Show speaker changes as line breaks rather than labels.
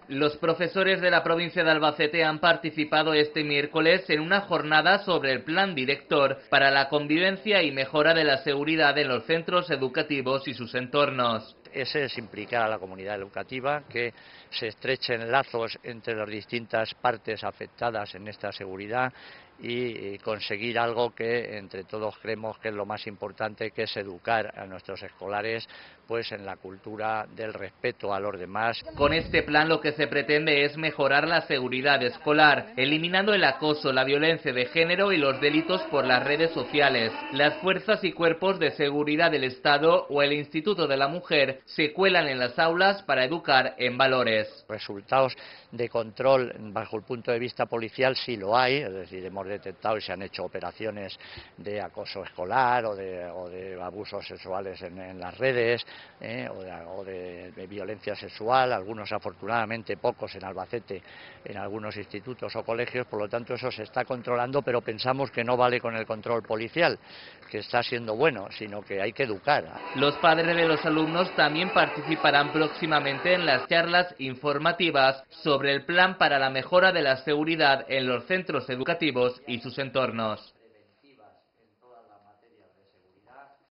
Los profesores de la provincia de Albacete han participado este miércoles en una jornada sobre el plan director para la convivencia y mejora de la seguridad en los centros educativos y sus entornos.
Ese es implicar a la comunidad educativa, que se estrechen lazos entre las distintas partes afectadas en esta seguridad y conseguir algo que entre todos creemos que es lo más importante, que es educar a nuestros escolares pues en la cultura del respeto a los demás.
Con este plan lo que se pretende es mejorar la seguridad escolar, eliminando el acoso, la violencia de género y los delitos por las redes sociales. Las fuerzas y cuerpos de seguridad del Estado o el Instituto de la Mujer se cuelan en las aulas para educar en valores.
Resultados de control bajo el punto de vista policial sí lo hay, es decir, hemos detectado y se han hecho operaciones de acoso escolar o de abusos sexuales en las redes, o de violencia sexual, algunos afortunadamente, pocos en Albacete, en algunos institutos o colegios, por lo tanto eso se está controlando, pero pensamos que no vale con el control policial, que está siendo bueno, sino que hay que educar.
Los padres de los alumnos también participarán próximamente en las charlas informativas sobre el plan para la mejora de la seguridad en los centros educativos y sus entornos.